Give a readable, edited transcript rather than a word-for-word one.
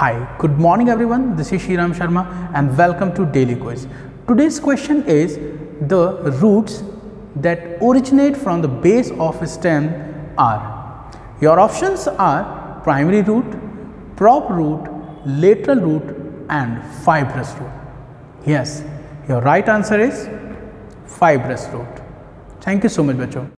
Hi, good morning everyone. This is Shriram Sharma and welcome to Daily Quiz. Today's question is the roots that originate from the base of a stem are. Your options are primary root, prop root, lateral root and fibrous root. Yes, your right answer is fibrous root. Thank you so much, bachcho.